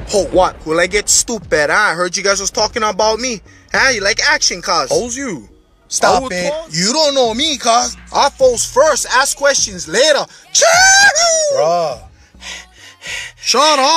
Oh, what? Will I get stupid? I heard you guys was talking about me. You like action, cuz. Who's you? Stop Oh, it. cuz? You don't know me, cuz. I falls first, ask questions later. Bruh. Shut up.